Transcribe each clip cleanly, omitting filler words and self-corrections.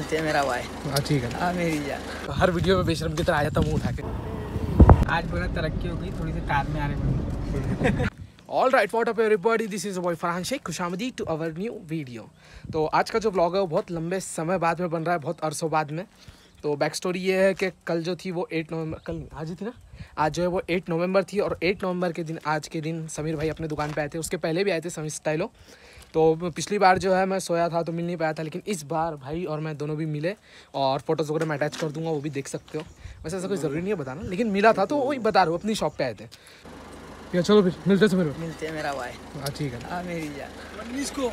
मिलते हैं मेरा भाई। हाँ ठीक है। हाँ मेरी जान। हर वीडियो में बेशरम की तरह आ जाता मुँह उठा के। आज बड़ा तरक्की हो गई, थोड़ी सी कार में आ रहे हैं। All right, what up everybody, this is boy Farhan Shaikh, खुशामदीद टू अवर न्यू वीडियो। तो आज का जो व्लॉग है वो बहुत लंबे समय बाद में बन रहा है, बहुत अरसों बाद में। तो बैक स्टोरी ये है कि कल जो थी वो 8 नवंबर, कल नहीं आज ही थी ना, आज जो है वो 8 नवंबर थी। और 8 नवंबर के दिन, आज के दिन समीर भाई अपने दुकान पे आए थे। उसके पहले भी आए थे समीर स्टाइलो। तो पिछली बार जो है मैं सोया था तो मिल नहीं पाया था, लेकिन इस बार भाई और मैं दोनों भी मिले। और फोटोज़ वगैरह मैं अटैच कर दूंगा, वो भी देख सकते हो। वैसे ऐसा कोई ज़रूरी नहीं है बताना, लेकिन मिला था तो वही बता रहा हूँ, अपनी शॉप पे आए थे। या चलो फिर मिलते हैं समीर। मिलते हैं मेरा भाई। हाँ ठीक है। हाँ मेरी जान। 19 को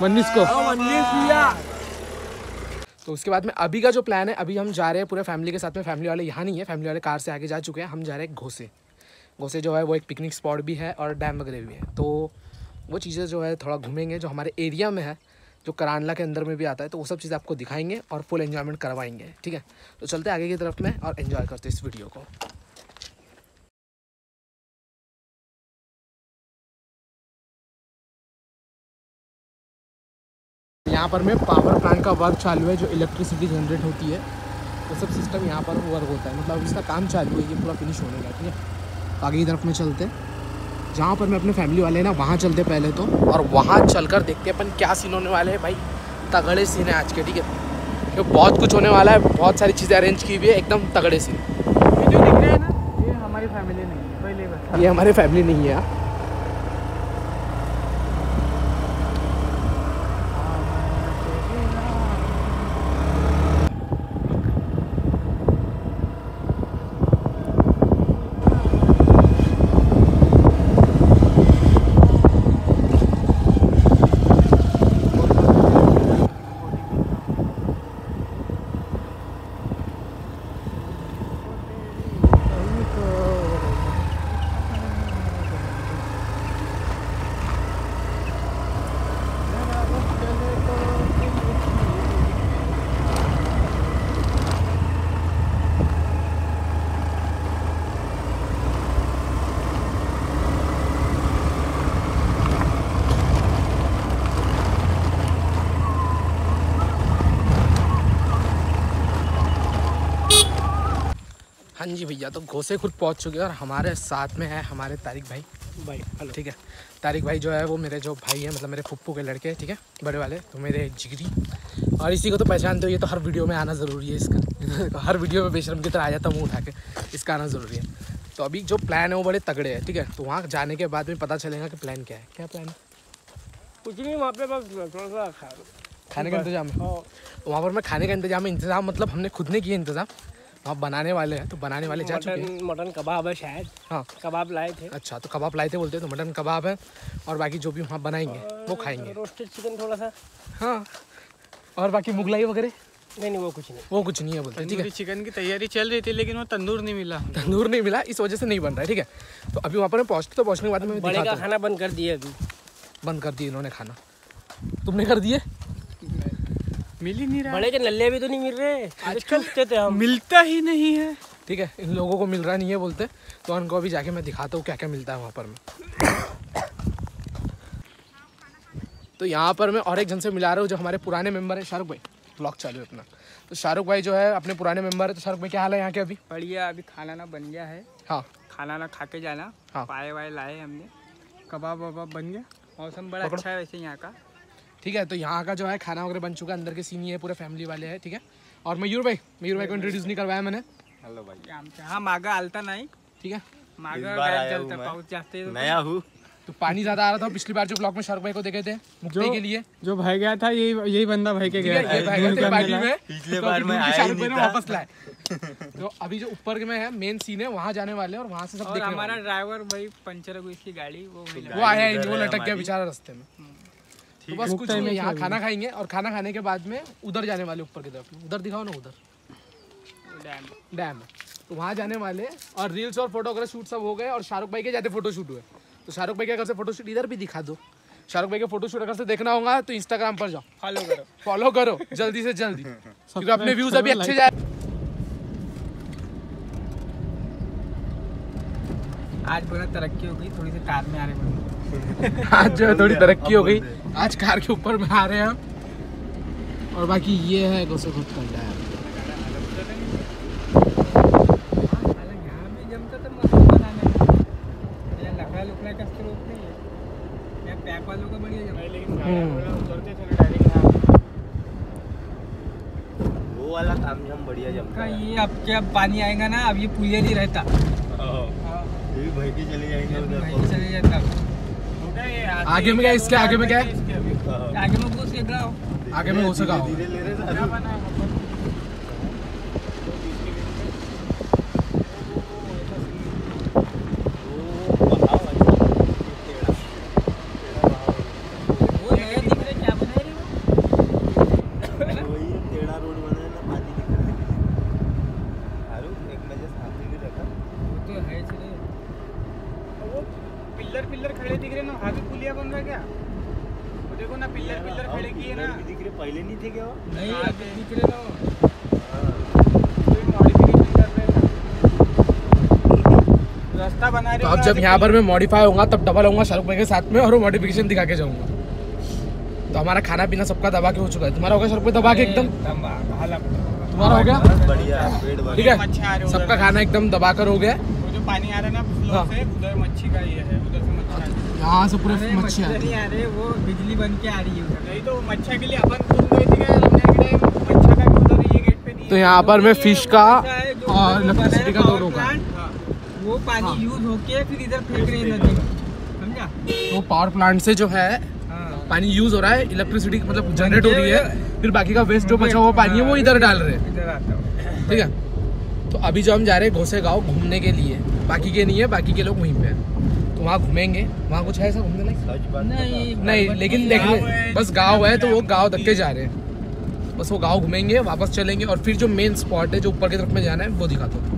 तो उसके बाद में अभी का जो प्लान है, अभी हम जा रहे हैं पूरे फैमिली के साथ में। फैमिली वाले यहाँ नहीं है, फैमिली वाले कार से आगे जा चुके हैं। हम जा रहे हैं घोसे। घोसे जो है वो एक पिकनिक स्पॉट भी है और डैम वगैरह भी है। तो वो चीज़ें जो है थोड़ा घूमेंगे, जो हमारे एरिया में है, जो करानला के अंदर में भी आता है। तो वो सब चीज़ें आपको दिखाएंगे और फुल एंजॉयमेंट करवाएंगे, ठीक है। तो चलते हैं आगे की तरफ में और एंजॉय करते हैं इस वीडियो को। यहाँ पर में पावर प्लांट का वर्क चालू है, जो इलेक्ट्रिसिटी जनरेट होती है। तो सब सिस्टम यहाँ पर वर्क होता है, मतलब इसका काम चालू है, ये पूरा फिनिश होने का, ठीक है। आगे की तरफ में चलते हैं, जहाँ पर मैं अपने फैमिली वाले हैं ना, वहाँ चलते पहले तो। और वहाँ चलकर देखते हैं अपन क्या सीन होने वाले हैं। भाई तगड़े सीन है आज के, ठीक है। क्योंकि बहुत कुछ होने वाला है, बहुत सारी चीज़ें अरेंज की हुई है, एकदम तगड़े सीन। ये जो दिख रहा है ना, ये हमारी फैमिली नहीं है, पहले बता। ये हमारी फैमिली नहीं है। हाँ जी भैया, तो घोसे खुद पहुँच चुके हैं और हमारे साथ में है हमारे तारिक भाई। हेलो, ठीक है। तारिक भाई जो है वो मेरे जो भाई है, मतलब मेरे फुप्पू के लड़के, ठीक है, बड़े वाले। तो मेरे जिगरी, और इसी को तो पहचानते हो, ये तो हर वीडियो में आना ज़रूरी है इसका। हर वीडियो में बेशरम की तरह आ जाता मुँह उठा के, इसका आना ज़रूरी है। तो अभी जो प्लान है वो बड़े तगड़े हैं, ठीक है। तो वहाँ जाने के बाद में पता चलेगा कि प्लान क्या है। क्या प्लान है? कुछ नहीं, वहाँ पे बस थोड़ा सा खाने का इंतजाम है। वहाँ पर मैं खाने का इंतजाम मतलब हमने खुद ने किया इंतजाम। वहाँ बनाने वाले हैं, तो बनाने वाले जा चुके हैं। मटन कबाब है शायद। हाँ कबाब लाए थे। अच्छा, तो कबाब लाए थे बोलते हैं, तो मटन कबाब है। और बाकी जो भी वहाँ बनाएंगे वो खाएंगे। रोस्टेड चिकन थोड़ा सा। हाँ, और बाकी मुगलाई वगैरह नहीं, वो कुछ नहीं, वो कुछ नहीं है बोलते हैं, ठीक है। चिकन की तैयारी चल रही थी, लेकिन वो तंदूर नहीं मिला। तंदूर नहीं मिला, इस वजह से नहीं बन रहा है, ठीक है। तो अभी वहाँ पर पहुँचने के बाद में बड़े का खाना बंद कर दिया, अभी बंद कर दिए इन्होंने खाना। तुमने कर दिए? मिल ही नहीं रहा। बड़े के नल्ले भी तो नहीं मिल रहे आजकल, थे हम, मिलता ही नहीं है, ठीक है। इन लोगों को मिल रहा नहीं है बोलते, तो उनको अभी जाके मैं दिखाता हूँ क्या क्या मिलता है वहाँ पर मैं। तो यहाँ पर मैं और एक जन से मिला रहा हूँ, जो हमारे पुराने मेंबर है, शाहरुख भाई। ब्लॉग चालू है अपना। तो शाहरुख भाई जो है अपने पुराने मेंबर है। तो शाहरुख भाई क्या हाल है यहाँ के? अभी बढ़िया, अभी खाना ना बन गया है। हाँ, खाना ना खा के जाना। हाँ, पाए वाए लाए हमने, कबाब वबाब बन गया। मौसम बड़ा अच्छा है वैसे यहाँ का, ठीक है। तो यहाँ का जो है खाना वगैरह बन चुका है, अंदर के सीन ये पूरे फैमिली वाले हैं, ठीक है। और मयूर भाई को इंट्रोड्यूस नहीं करवाया मैंने। हेलो भाई। हाँ, मागा आलता नहीं, ठीक है। मागा पाउच जाते नया हूँ। तो पानी ज्यादा आ रहा था पिछली बार जो ब्लॉग में शाहरुख भाई को देखे थे मुक्ति के लिए, जो भाई गया था, यही बंदा भाई के गया था पिछले बार में आया ही नहीं था, वापस लाए। तो अभी जो ऊपर में है मेन सीन है, वहाँ जाने वाले और वहाँ से सब देखने। हमारा ड्राइवर भाई पंचर हुई इसकी गाड़ी, वो आया ही नहीं, वो लटक गया बेचारा रास्ते में। तो बस कुछ नहीं, यहाँ खाना खाएंगे और खाना खाने के बाद में उधर जाने वाले, ऊपर की तरफ। उधर दिखाओ ना, उधर डैम है, तो वहाँ जाने वाले। और रील्स और फोटो वगैरह शूट सब हो गए, और शाहरुख भाई के जाते फोटो शूट हुए। तो शाहरुख भाई के घर से फोटो शूट इधर भी दिखा दो। शाहरुख भाई के फोटो शूट अगर से देखना होगा तो इंस्टाग्राम पर जाओ, फॉलो करो जल्दी से जल्दी, क्योंकि अपने व्यूज अभी अच्छे जाए। आज बड़ा तरक्की हो गई, थोड़ी सी कार में आ रहे हैं। आज जो है थोड़ी तरक्की हो गई, आज कार के ऊपर में आ रहे हैं हम। और बाकी ये है घोसे खुद का डैम। वो वाला काम जम बढ़िया जमता है। ये अब क्या पानी आएगा ना, अब ये पुलिया नहीं रहता, ये भाई भी चले जाएंगे उधर। चले जाता। आगे में क्या है? इसके आगे में क्या है? आगे में घुस के गाँव, आगे में घोसे गाँव। धीरे ले रहे सारे। पिल्लर खड़े दिख रहे ना, वहाँ भी पुलिया बन रहा है क्या? वो देखो ना, पिल्लर खड़े किए ना, दिख रहे, पहले नहीं थे क्या वो? नहीं आगे दिख रहे ना, कोई मॉडिफिकेशन कर रहे हैं, रास्ता बना रहे। तो अब जब यहाँ पर मैं मॉडिफाई होगा तब डबल होऊंगा शाहरुख भाई के साथ में, और वो मॉडिफिकेशन दिखा के जाऊंगा। तो हमारा खाना पीना सबका दबा के हो चुका है। तुम्हारा हो गया शाहरुख भाई दबा के एकदम? तुम्हारा हो गया? बढ़िया, ठीक है, सबका खाना एकदम दबा कर हो गया। पानी आ रहा है ना फ्लो से, उधर मच्छी का ये है, उधर से मच्छी आ रही है। यहाँ से पूरे मच्छी आ रही नहीं आ रही, वो बिजली बन के आ रही है। नहीं तो मच्छा के लिए अपन खुद गए थे क्या लंदन के टाइम, मच्छा का भी उधर ये गेट पे नहीं है। तो यहाँ पर मैं फिश का और इलेक्ट्रिसिटी का दोनों का, वो पानी यूज होके फिर इधर फेंक रहे हैं नदी में, समझा? तो पावर प्लांट से जो है पानी यूज हो रहा है, इलेक्ट्रिसिटी मतलब जनरेट हो रही है, फिर बाकी का वेस्ट जो बचा हुआ पानी है वो इधर डाल रहे हैं। इधर आता है। ठीक है, तो अभी जो हम जा रहे हैं घोसे गाँव घूमने के लिए, बाकी के नहीं है, बाकी के लोग वहीं पे हैं, तो वहाँ घूमेंगे। वहाँ कुछ है ऐसा घूमने लायक? नहीं, लेकिन देखने बस गांव है, तो वो गांव तक के जा रहे हैं, बस वो गांव घूमेंगे, वापस चलेंगे, और फिर जो मेन स्पॉट है जो ऊपर की तरफ में जाना है वो दिखाता हूँ।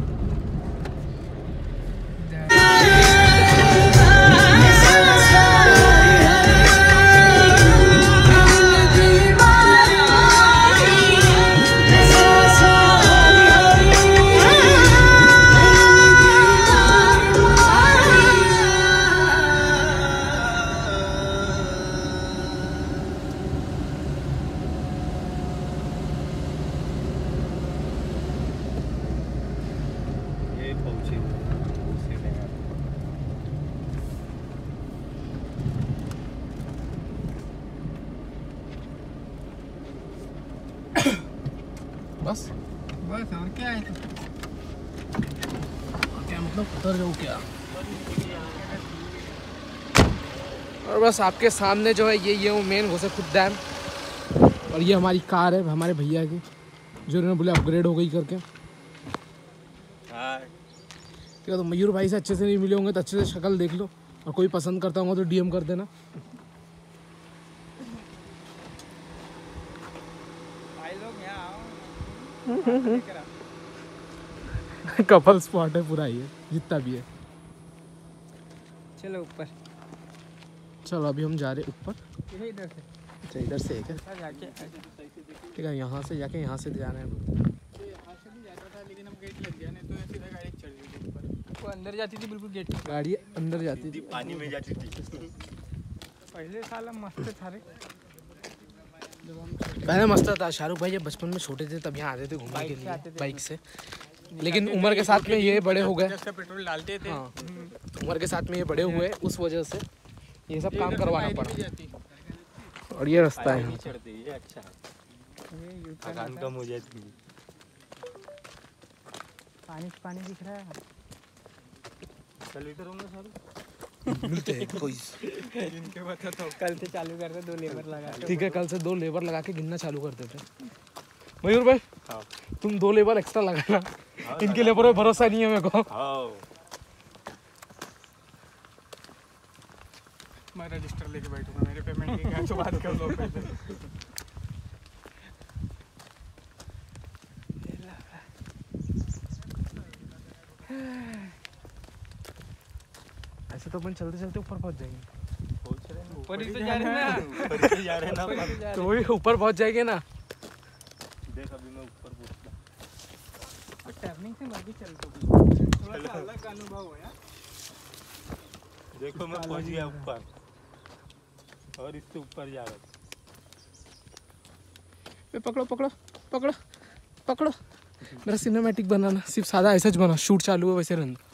बस और क्या है? क्या मतलब उतर जाऊँ क्या? और बस आपके सामने जो है ये वो मेन घोसे खुद डैम, और ये हमारी कार है हमारे भैया की, जो उन्होंने बोले अपग्रेड हो गई करके। ठीक है, तो मयूर भाई से अच्छे से नहीं मिले होंगे तो अच्छे से शक्ल देख लो, और कोई पसंद करता होगा तो डीएम कर देना। कपल स्पॉट है पूरा, ये जितना भी है। चलो ऊपर, चलो अभी हम जा रहे ऊपर। इधर से, अच्छा इधर से है क्या? जाके ठीक है, यहाँ से जाके यहाँ से जाना है। यहाँ से भी जाता था, लेकिन अब गेट लग गया, नहीं तो सीधा गाड़ी चल रही थी ऊपर। वो अंदर जाती थी बिल्कुल गेट, गाड़ी अंदर जाती थी, पानी में जाती थी। पहले साल मस्त था रे, पहले मस्त था। शाहरुख भाई जब बचपन में छोटे थे तब यहाँ आते थे घूमने के लिए बाइक से, लेकिन उम्र के साथ में ये बड़े हो गए। पेट्रोल डालते थे। हाँ, उम्र के साथ में ये बड़े हुए, उस वजह से ये सब काम करवाना पड़ा। और ये रास्ता है यहाँ। चढ़ते ये अच्छा है, थकान कम हो जाती है। पानी दिख रहा है। चल इधर होंगे सारे मिलते हैं कोई। इनके बताता हूँ, कल से चालू करते 2 लेबर लगा। ठीक है, कल से 2 लेबर लगा के गिनना चालू कर देते। मयूर भाई तुम 2 लेबर एक्स्ट्रा लगाना, इनके लेबर पे भरोसा नहीं है मेरे को। मैं रजिस्टर लेके बैठूंगा, मेरे पेमेंट की क्या तो बात कर लो पहले। ऐसे तो अपन चलते चलते ऊपर पहुंच जाएंगे। ऊपर ही तो जा रहे हैं ना, तो वही ऊपर पहुंच जाएंगे ना। देख अभी मैं ऊपर पहुंचता, टर्निंग से मत भी चलते, थोड़ा सा अलग अनुभव हो यार। देखो मैं पहुंच गया ऊपर, और इससे ऊपर जा रहा पकड़ो पकड़ो पकड़ो पकड़ो। मेरा सिनेमैटिक बनाना सिर्फ सादा ऐसा ज बना, शूट चालू है वैसे रहना।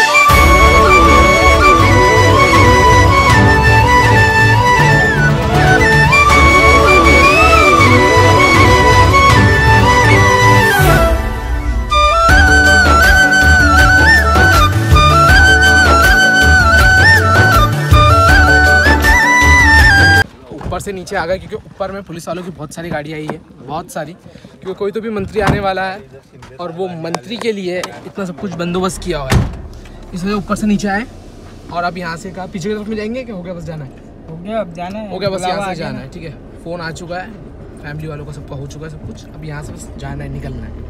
ऊपर से नीचे आ गए क्योंकि ऊपर में पुलिस वालों की बहुत सारी गाड़ी आई है, बहुत सारी, क्योंकि कोई तो भी मंत्री आने वाला है और वो मंत्री के लिए इतना सब कुछ बंदोबस्त किया हुआ है, इसलिए ऊपर से नीचे आए। और अब यहाँ से कहा पीछे की तरफ में जाएंगे क्या? हो गया बस जाना है, हो गया अब जाना है, हो गया बस यहाँ से जाना है। ठीक है, फ़ोन आ चुका है, फैमिली वालों का सबका हो चुका है सब कुछ, अब यहाँ से बस जाना है, निकलना है।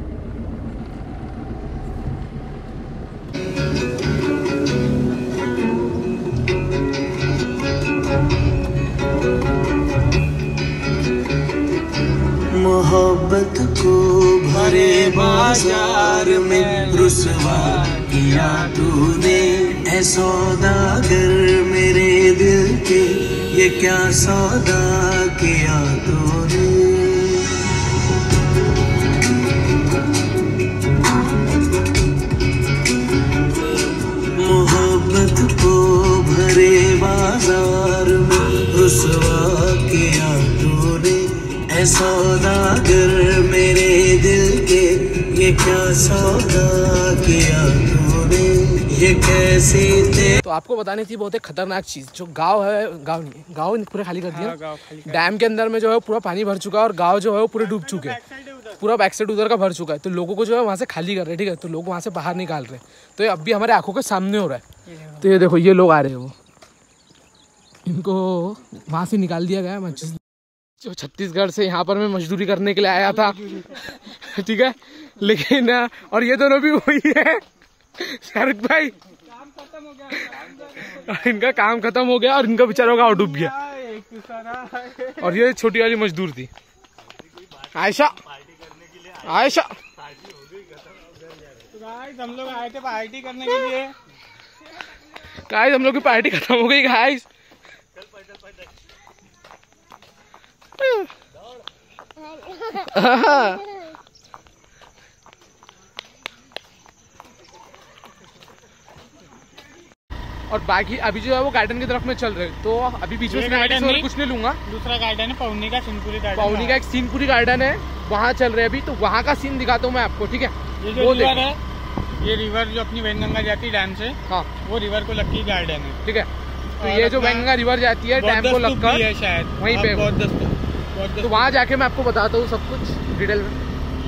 मोहब्बत को भरे बाजार में रुसवा किया तूने, ऐ सौदागर मेरे दिल के, ये क्या सौदा किया तूने। मोहब्बत को भरे बाजार में रुसवा किया तूने, ऐ सौदागर मेरे दिल के, ये क्या सौदा किया तूने, ये कैसे थे। तो आपको बतानी थी बहुत एक खतरनाक चीज़, जो गांव है, गांव नहीं, गांव पूरे खाली कर दिया। डैम के अंदर में जो है पूरा पानी भर चुका है और गांव जो है वो पूरे डूब चुके हैं, पूरा बैक साइड उधर का भर चुका है। तो लोगों को जो है वहाँ से खाली कर रहे हैं, ठीक है, तो लोग वहाँ से बाहर निकाल रहे हैं। तो ये अब भी हमारे आंखों के सामने हो रहा है। तो ये देखो, ये लोग आ रहे हैं, वो इनको वहाँ से निकाल दिया गया है। जो छत्तीसगढ़ से यहाँ पर मैं मजदूरी करने के लिए आया था, ठीक है, लेकिन और ये दोनों भी वही है, शाहरुख भाई, इनका काम खत्म हो गया और इनका बेचारों का डूब गया। और ये छोटी वाली मजदूर थी आयशा, आयशा। हम लोग आए थे पार्टी करने के लिए, गाइस हम लोग की पार्टी खत्म हो गई गाइस। और बाकी अभी जो है वो गार्डन की तरफ में चल रहे, तो अभी बीच में कुछ नहीं लूंगा। दूसरा गार्डन है पौनी का, सिनपुरी गार्डन, पौनी का एक सिनपुरी गार्डन है, वहाँ चल रहे अभी, तो वहाँ का सीन दिखाता हूँ मैं आपको, ठीक है। ये जो रिवर है, ये रिवर जो अपनी वैनगंगा जाती है डैम से, हाँ, वो रिवर को लगती गार्डन है, ठीक है। तो ये जो वैनगंगा रिवर जाती है डैम को लगकर शायद वहीं पे, तो वहाँ जाके मैं आपको बताता हूँ सब कुछ डिटेल में।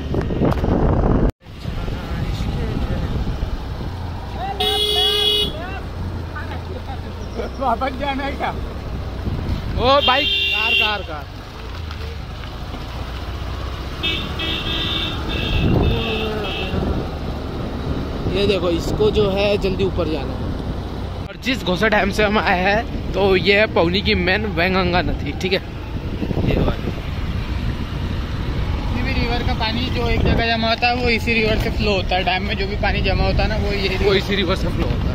वापस जाना है क्या? Oh bike, car car car. ये देखो, इसको जो है जल्दी ऊपर जाना है। और जिस घोसा डैम से हम आए हैं, तो ये है पौनी की मेन वैनगंगा नदी, ठीक है। ये वाली रिवर का पानी जो एक जगह जमा होता है वो इसी रिवर से फ्लो होता है। डैम में जो भी पानी जमा होता है ना, वो इसी रिवर से फ्लो होता है।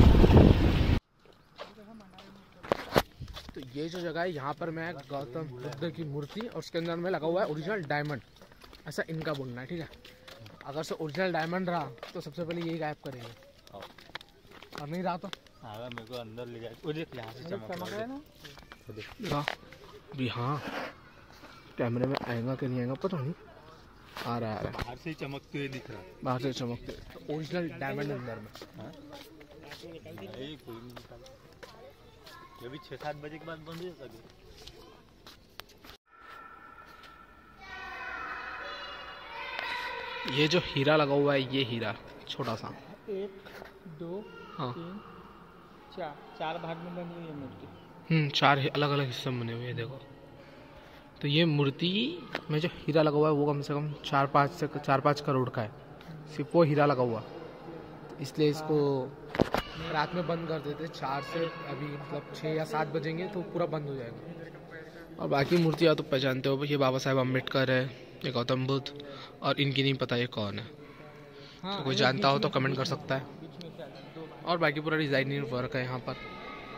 तो ये जो जगह है, यहाँ पर मैं गौतम बुद्ध की मूर्ति और उसके अंदर में लगा हुआ है ओरिजिनल डायमंड, ऐसा इनका बोलना है, ठीक है। अगर से ओरिजिनल डायमंड रहा तो सबसे पहले यही गायब करेंगे, और नहीं रहा तो मेरे को अंदर ले जाए। वो देख यहाँ से चमक रहा है ना, भी हाँ, कैमरे में आएगा कि नहीं आएगा पता नहीं, आ रहा है, बाहर से चमकते हुए दिख रहा है, बाहर से चमकते, ओरिजिनल डायमंड अंदर में। ये भी 6-7 बजे के बाद बंद हो सके। ये जो हीरा लगा हुआ है, ये हीरा छोटा सा 1 2 हाँ 3 4 भाग में बनी हुई है मूर्ति। 4 अलग अलग हिस्से में बने हुए हैं, देखो। तो ये मूर्ति में जो हीरा लगा हुआ है वो कम से कम 4-5 करोड़ का है, सिर्फ वो हीरा लगा हुआ, इसलिए इसको रात में बंद कर देते। 4 से अभी मतलब 6 या 7 बजेंगे तो पूरा बंद हो जाएगा। और बाकी मूर्तियाँ तो पहचानते हो, ये बाबा साहेब अम्बेडकर है, ये गौतम बुद्ध, और इनकी नहीं पता ये कौन है। तो कोई जानता हो तो कमेंट कर सकता है। और बाकी पूरा डिजाइनिंग वर्क है यहाँ पर,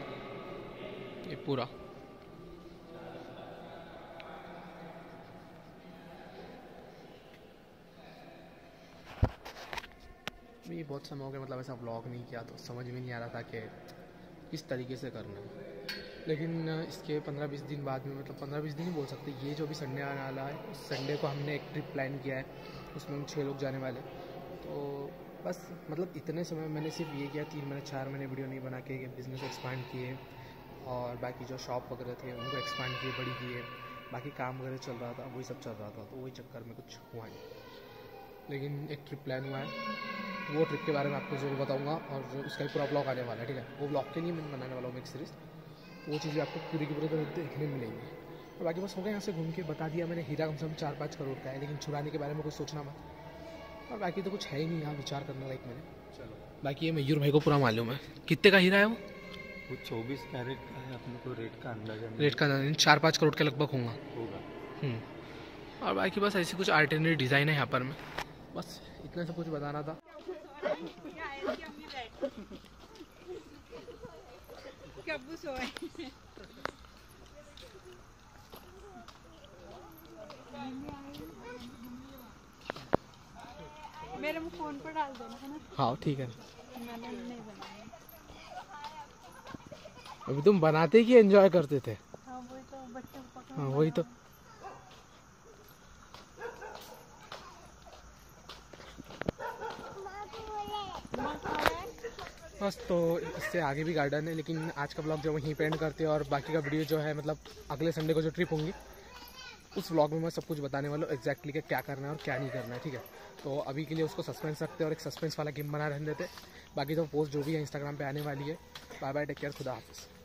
ये पूरा। अभी बहुत समय हो गया मतलब ऐसा व्लॉग नहीं किया, तो समझ में नहीं आ रहा था कि किस तरीके से करना है। लेकिन इसके 15-20 दिन बाद में, मतलब 15-20 दिन ही बोल सकते, ये जो भी संडे आने वाला है उस संडे को हमने एक ट्रिप प्लान किया है, उसमें हम 6 लोग जाने वाले। तो बस मतलब इतने समय मैंने सिर्फ ये किया, 3 महीने 4 महीने वीडियो नहीं बना के बिज़नेस एक्सपांड किए, और बाकी जो शॉप वगैरह थे उनको एक्सपांड किए, बड़ी किए, बाकी काम वगैरह चल रहा था, वही सब चल रहा था, तो वही चक्कर में कुछ हुआ नहीं। लेकिन एक ट्रिप प्लान हुआ है, वो ट्रिप के बारे में आपको ज़रूर बताऊंगा, और उसका भी पूरा ब्लॉग आने वाला है, ठीक है। वो ब्लॉग के लिए मैं बनाने वाला हूँ एक सीरीज़, वो चीज़ें आपको पूरी की पूरी देखने मिलेंगी। और बाकी बस हो गया, यहाँ से घूम के बता दिया मैंने, हीरा कम से कम 4-5 करोड़ का है, लेकिन छुड़ाने के बारे में कुछ सोचना मत। और बाकी तो कुछ है ही नहीं यहाँ विचार करने लायक मैंने। चलो बाकी ये मयूर भाई को पूरा मालूम है कितने का हीरा है वो 24 कैरेट का है, अपने को रेट का अंदाजा नहीं। रेट का 4-5 करोड़ के लगभग होगा। और बाकी बस ऐसी कुछ आर्टिनरी डिज़ाइन है यहाँ पर में, बस इतना सब कुछ बताना था। मेरे फोन पर डाल देना है ना। हाँ ठीक है, मैंने नहीं बनाया। अभी तुम बनाते कि एंजॉय करते थे? हाँ वही तो, बच्चे को पकड़। हाँ वही तो। बस तो इससे आगे भी गार्डन है, लेकिन आज का ब्लॉग जो वहीं पे एंड करते हैं, और बाकी का वीडियो जो है मतलब अगले संडे को जो ट्रिप होंगी उस व्लॉग में मैं सब कुछ बताने वाला हूँ एग्जैक्टली कि क्या करना है और क्या नहीं करना है, ठीक है। तो अभी के लिए उसको सस्पेंस रखते हैं और एक सस्पेंस वाला गेम बना रहने देते। बाकी तो पोस्ट जो भी है इंस्टाग्राम पे आने वाली है। बाय बाय, टेक केयर, खुदा हाफिज़।